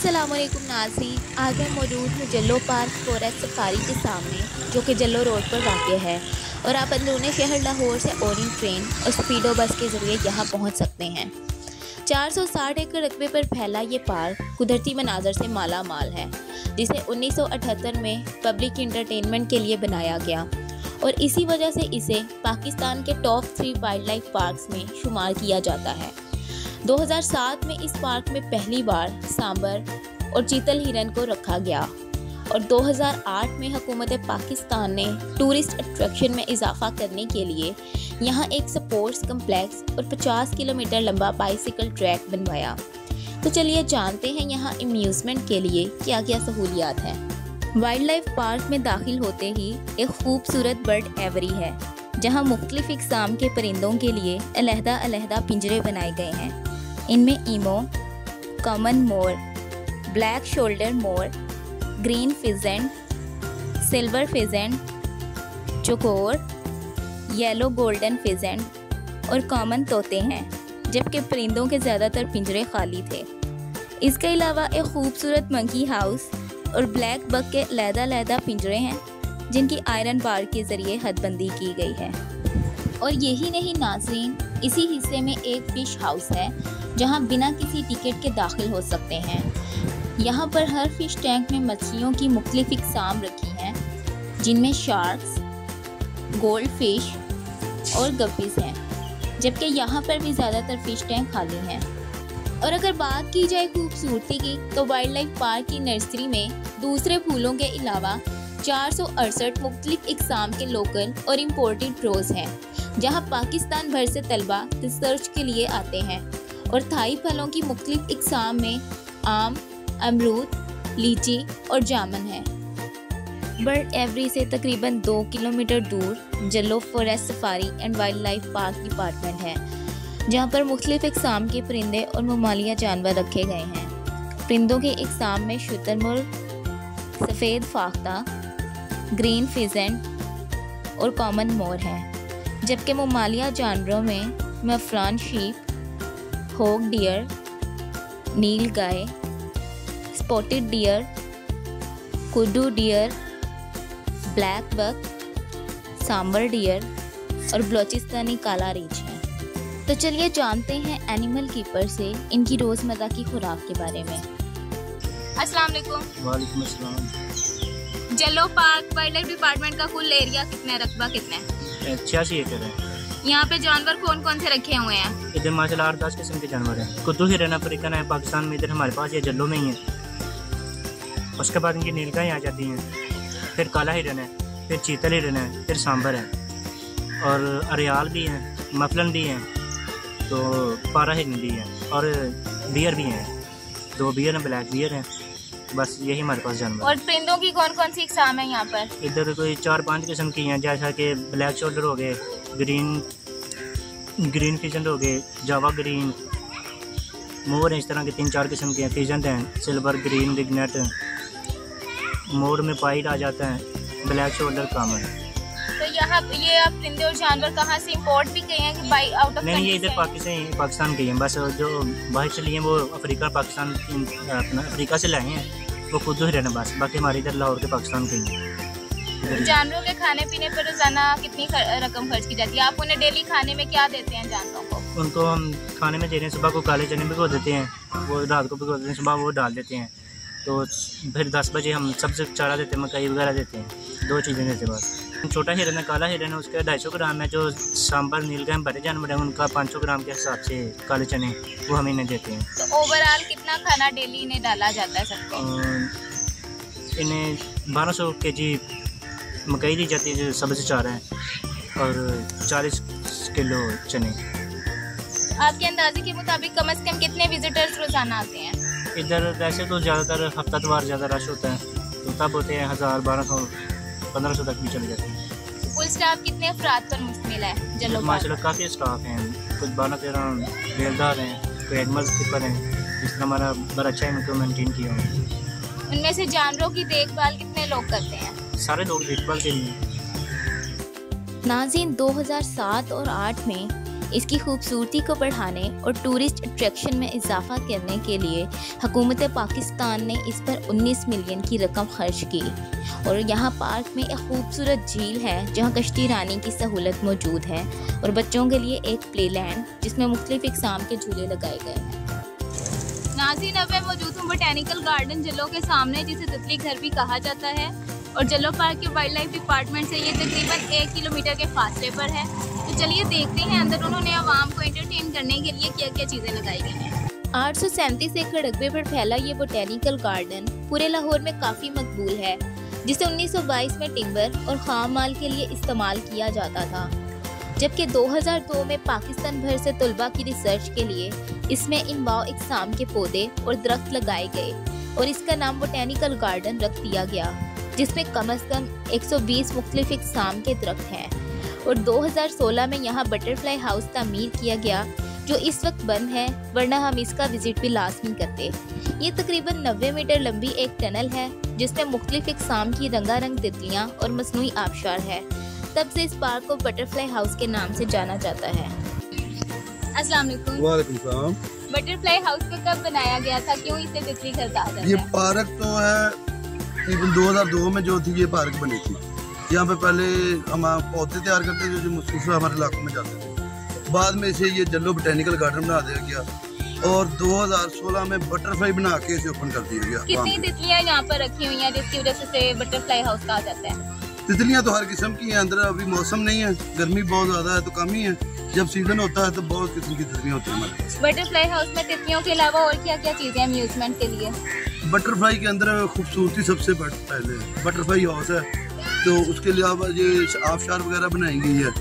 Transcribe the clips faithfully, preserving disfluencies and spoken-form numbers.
अस्सलामुअलैकुम नाज़रीन, आज मैं मौजूद हूँ जल्लो पार्क फॉरेस्ट सफारी के सामने, जो कि जल्लो रोड पर वाक़ है और आप अंदरूनी शहर लाहौर से ओरिएंट ट्रेन और स्पीडो बस के ज़रिए यहाँ पहुँच सकते हैं। चार सौ साठ एकड़ रकबे पर फैला ये पार्क कुदरती मनाजर से माला माल है, जिसे उन्नीस सौ अठहत्तर में पब्लिक इंटरटेनमेंट के लिए बनाया गया और इसी वजह से इसे पाकिस्तान के top three wildlife parks में शुमार किया जाता है। दो हज़ार सात में इस पार्क में पहली बार सांबर और चीतल हिरन को रखा गया और दो हज़ार आठ में हुकूमत पाकिस्तान ने टूरिस्ट अट्रैक्शन में इजाफा करने के लिए यहाँ एक स्पोर्ट्स कम्प्लेक्स और पचास किलोमीटर लंबा बाइसिकल ट्रैक बनवाया। तो चलिए जानते हैं यहाँ अम्यूज़मेंट के लिए क्या क्या सहूलियात हैं। वाइल्ड लाइफ पार्क में दाखिल होते ही एक खूबसूरत बर्ड एवरी है, जहाँ मुख्तलिफ इक़साम के परिंदों के लिए अलहदा अलहदा पिंजरे बनाए गए हैं। इनमें ईमो, कॉमन मोर, ब्लैक शोल्डर मोर, ग्रीन फिजेंट, सिल्वर फिजेंट, चकोर, येलो गोल्डन फिजेंट और कॉमन तोते हैं, जबकि परिंदों के ज़्यादातर पिंजरे खाली थे। इसके अलावा एक खूबसूरत मंकी हाउस और ब्लैक बक के अलहदा-अलहदा पिंजरे हैं, जिनकी आयरन बार के ज़रिए हदबंदी की गई है। और यही नहीं नाज़रीन, इसी हिस्से में एक फ़िश हाउस है, जहां बिना किसी टिकट के दाखिल हो सकते हैं। यहां पर हर फ़िश टैंक में मछलियों की मुख्तलिफ इक़साम रखी हैं, जिनमें शार्क्स, गोल्ड फिश और गप्पीज़ हैं, जबकि यहां पर भी ज़्यादातर फ़िश टैंक खाली हैं। और अगर बात की जाए खूबसूरती की, तो वाइल्ड लाइफ पार्क की नर्सरी में दूसरे फूलों के अलावा चार सौ अड़सठ मुख्तलिफ इक़साम के लोकल और इम्पोर्टेड रोज़ हैं, जहां पाकिस्तान भर से तलबा रिसर्च के लिए आते हैं। और थाई फलों की मुख्तलिफ इक़साम में आम, अमरूद, लीची और जामुन है। बर्ड एवरी से तकरीबन दो किलोमीटर दूर Jallo forest safari and wildlife park department है, जहां पर मुख्तलिफ इक़साम के परिंदे और ममालिया जानवर रखे गए हैं। परिंदों के इक़साम में शुतुरमुर्ग, सफ़ेद फाख्ता, ग्रीन फिजेंट और कॉमन मोर हैं, जबकि ममालिया जानवरों में मफरान शीप, होग डियर, नील गाय, spotted deer, kudu deer, blackbuck, sambar deer और बलोचिस्तानी काला रीछ हैं। तो चलिए जानते हैं एनिमल कीपर से इनकी रोज़मर्रा की खुराक के बारे में। अस्सलाम वालेकुम। वालेकुम अस्सलाम। Jallo park wildlife department का कुल एरिया कितना है, रकबा कितना है? छियासी एकड़ है। यहाँ पे जानवर कौन कौन से रखे हुए हैं? इधर माशाल्लाह आठ दस किस्म के जानवर हैं। कुद्दू हिरन अफ्रीकन है पाकिस्तान में, इधर हमारे पास ये जल्लो में ही है। उसके बाद इनकी नीलगाहें आ जाती हैं, फिर काला हिरन है, फिर चीतल हिरन है, फिर सांबर है और अरियाल भी हैं, मफलन भी हैं, तो पारा हिरन भी है और बियर भी हैं। दो बियर हैं, ब्लैक बियर हैं। बस यही हमारे पास जानवर। और परिंदों की कौन कौन सी इक़साम है यहाँ पर? इधर कोई चार पांच किस्म की हैं, जैसा कि ब्लैक शोल्डर हो गए, ग्रीन ग्रीन फिजेंट हो गए, जावा ग्रीन, मोर हैं, इस तरह के तीन चार किस्म के हैं। फिजेंट हैं, सिल्वर, ग्रीन, रिगनेट, मोर में पाइट आ जाता है, ब्लैक शोल्डर कॉमन। तो यहाँ ये आप परिंदे और जानवर कहाँ से इंपोर्ट भी किए हैं कि बाई आउट ऑफ? नहीं, ये इधर पाकिस्तान पाकिस्तान के हैं। बस जो बाहर से लिए वो अफ्रीका पाकिस्तान अपना अफ्रीका से लाए हैं, वो खुद ही रहना। बस बाकी हमारे इधर लाहौर के पाकिस्तान के हैं। जानवरों के खाने पीने पर रोजाना कितनी रकम खर्च की जाती है? आप उन्हें डेली खाने में क्या देते हैं जानवरों को? उनको हम खाने में दे रहे हैं, सुबह को काले चने भिगो देते हैं, वो रात को भिगो देते हैं, सुबह वो डाल देते हैं। तो फिर दस बजे हम सबसे चारा देते हैं, मकई वगैरह देते हैं, दो चीज़ें देते हैं बस। छोटा हिरन है, काला हिरन है, उसका ढाई सौ ग्राम है। जो सांबर नीलगाय बड़े जानवर हैं, उनका पाँच सौ ग्राम के हिसाब से काले चने वो हम इन्हें देते हैं। तो ओवरऑल कितना खाना डेली इन्हें डाला जाता है सबको? इन्हें बारह सौ के जी मकई दी जाती है, जो सबसे चारा है, और चालीस किलो चने। आपके अंदाजे के मुताबिक कम से कम कितने विजिटर्स रोजाना आते हैं इधर? वैसे तो ज़्यादातर हफ्तावार ज़्यादा रश होता है, तो तब होते हैं हज़ार, बारह सौ, पंद्रह सौ तक भी चले जाते हैं। फुल स्टाफ कितने अफराद पर मुश्तमिल है जल्लो पार्क? माशाल्लाह काफ़ी स्टाफ हैं, कुछ बारह तेरह बेलदार हैं, कोई एनिमल्स कीपर हैं, जिसने हमारा बड़ा अच्छा इनको मेनटेन किया है। उनमें से जानवरों की देखभाल कितने लोग करते हैं? सारे लोग देखभाल के लिए। नाज़रीन, दो हज़ार सात और आठ में इसकी खूबसूरती को बढ़ाने और टूरिस्ट अट्रैक्शन में इजाफा करने के लिए हुकूमत पाकिस्तान ने इस पर उन्नीस मिलियन की रकम खर्च की और यहाँ पार्क में एक खूबसूरत झील है जहाँ कश्ती रानी की सहूलत मौजूद है और बच्चों के लिए एक प्ले लैंड जिसमें मुख्तलिफ इक़साम के झूले लगाए गए हैं। नाज़रीन, अब मैं मौजूद हूँ बोटैनिकल गार्डन जल्लो के सामने, जिसे तितली घर भी कहा जाता है और जल्लो पार्क के वाइल्ड लाइफ डिपार्टमेंट से ये तकरीबन एक किलोमीटर के फासले पर है। तो चलिए देखते हैं अंदर उन्होंने आवाम को एंटरटेन करने के लिए क्या क्या चीज़ें लगाई गई हैं। आठ सौ सैंतीस एकड़ रकबे पर फैला ये बोटैनिकल गार्डन पूरे लाहौर में काफ़ी मकबूल है, जिसे उन्नीस सौ बाईस में टिम्बर और खाम माल के लिए इस्तेमाल किया जाता था, जबकि दो हज़ार दो में पाकिस्तान भर से तलबा की रिसर्च के लिए इसमें इनवाओ इकसाम के पौधे और दरख्त लगाए गए और इसका नाम बोटैनिकल गार्डन रख दिया गया, जिसमें कम अज़ कम एक सौ बीस मुख्तलिफ इकसाम के दरख्त हैं। और दो हज़ार सोलह में यहाँ बटरफ्लाई हाउस तामीर किया गया, जो इस वक्त बंद है, वरना हम इसका विजिट भी लाजमी करते। ये तकरीबन नब्बे मीटर लंबी एक टनल है जिसमें मुख्तलिफ इकसाम की रंगारंग तितलियाँ और मसनूई आबशार है। तब से इस पार्क को बटरफ्लाई हाउस के नाम से जाना जाता है। अस्सलाम वालेकुम। वालेकुम सलाम। बटरफ्लाई हाउस को कब बनाया गया था, क्यों इसे तितली घर कहा जाता है? ये पार्क तो है तकरीबन दो हज़ार दो में जो थी ये पार्क बनी थी। यहाँ पे पहले हम पौधे तैयार करते थे जो मुख्तलिफ हमारे इलाकों में जाते थे। बाद में इसे ये जल्लो बोटैनिकल गार्डन बना दिया गया और दो हज़ार सोलह में बटरफ्लाई बना के इसे ओपन कर दिया गया। कितनी तितलियाँ यहाँ पर रखी हुई हैं जिसकी वजह से इसे बटरफ्लाई हाउस कहा जाता है? तितलियाँ तो हर किस्म की हैं। अंदर अभी मौसम नहीं है, गर्मी बहुत ज़्यादा है तो कम ही है। जब सीजन होता है तो बहुत किस्म की तितलियाँ होती हैं हमारे पास। बटरफ्लाई हाउस में तितलियों के अलावा और क्या क्या चीज़ें अम्यूजमेंट के लिए? बटरफ्लाई के अंदर खूबसूरती सबसे पहले बटरफ्लाई हाउस है, तो उसके अलावा ये आबशार वगैरह बनाई गई है,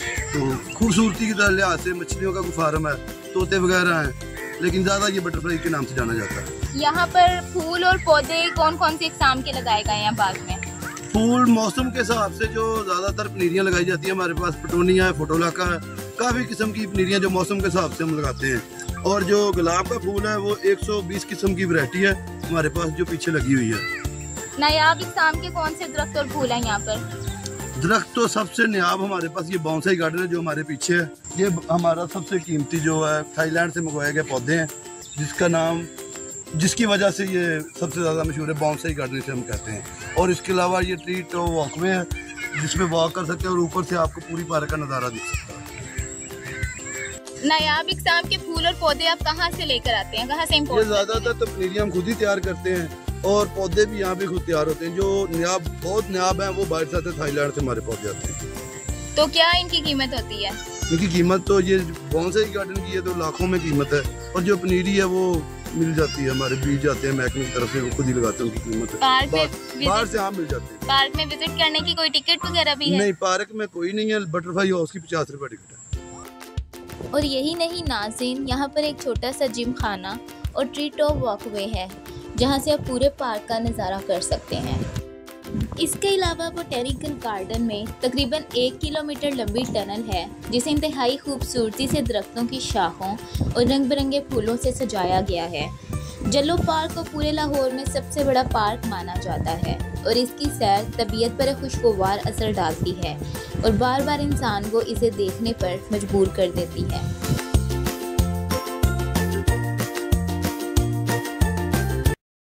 तो खूबसूरती के लिहाज से मछलियों का कोई फार्म है, तोते वगैरह हैं, लेकिन ज़्यादा ये बटरफ्लाई के नाम से जाना जाता है। यहाँ पर फूल और पौधे कौन कौन से इकसाम के लगाए गए हैं बाग में? फूल मौसम के हिसाब से जो ज़्यादातर पनीरियाँ लगाई जाती है हमारे पास पटोनिया है, फोटोलाका है, काफ़ी किस्म की पनीरियाँ जो मौसम के हिसाब से हम लगाते हैं। और जो गुलाब का फूल है वो एक सौ बीस किस्म की वैरायटी है हमारे पास जो पीछे लगी हुई है। नायाब इकसाम के कौन से दरख्त और फूल हैं यहाँ पर? दरख्त तो सबसे नायाब हमारे पास ये बोनसाई गार्डन है जो हमारे पीछे है। ये हमारा सबसे कीमती जो है थाईलैंड से मंगवाए गए पौधे हैं, जिसका नाम जिसकी वजह से ये सबसे ज़्यादा मशहूर है, बोनसाई गार्डन से हम कहते हैं। और इसके अलावा ये ट्री तो वॉकवे है जिसमें वॉक कर सकते हैं और ऊपर से आपको पूरी पार्क का नज़ारा दिख सकता है। नायाब इकसाम के फूल और पौधे आप कहाँ से लेकर आते हैं, कहाँ से इम्पोर्ट? ये ज़्यादातर तो पनीरियाँ हम खुद ही तैयार करते हैं और पौधे भी यहाँ पे खुद तैयार होते हैं। जो नायाब बहुत नायाब हैं वो बाहर से आते, थाईलैंड से हमारे पौधे आते हैं। तो क्या इनकी कीमत होती है? इनकी कीमत तो ये बोनसाई गार्डन की है तो लाखों में कीमत है, और जो पनीरी है वो मिल जाती है, हमारे बीज जाते हैं महकमे की तरफ से, वो खुद ही लगाते हैं, उनकी कीमत है बाहर से हाँ मिल जाती है। पार्क में विजिट करने की कोई टिकट वगैरह भी है? नहीं, पार्क में कोई नहीं है। बटरफ्लाई हाउस की पचास रुपए टिकट है। और यही नहीं नाज़रीन, यहाँ पर एक छोटा सा जिम खाना और ट्री टॉप वॉकवे है जहाँ से आप पूरे पार्क का नज़ारा कर सकते हैं। इसके अलावा बोटैनिकल गार्डन में तकरीबन एक किलोमीटर लंबी टनल है जिसे इंतहाई खूबसूरती से दरख्तों की शाखों और रंग बिरंगे फूलों से सजाया गया है। जल्लो पार्क को पूरे लाहौर में सबसे बड़ा पार्क माना जाता है और इसकी सैर तबीयत पर खुशगवार असर डालती है और बार बार इंसान को इसे देखने पर मजबूर कर देती है।